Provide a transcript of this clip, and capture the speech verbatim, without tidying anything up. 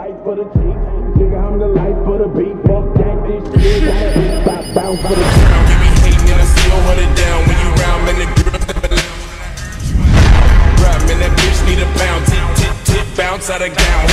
fight for the cheeks. Nigga, I'm the life for the beat. Fuck that, this shit gotta be about bounce for the ground. You be hating and I still hold it down. When you round, man, the girl, man, that bitch need a bounce. Tip, tip, tip, bounce out of gown.